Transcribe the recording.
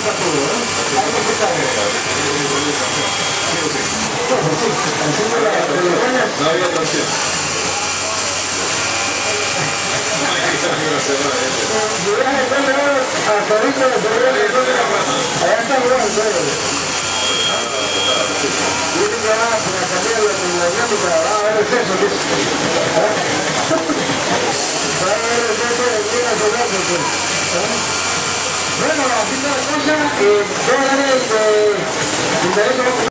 No había otra opción. Bueno, así está la cosa,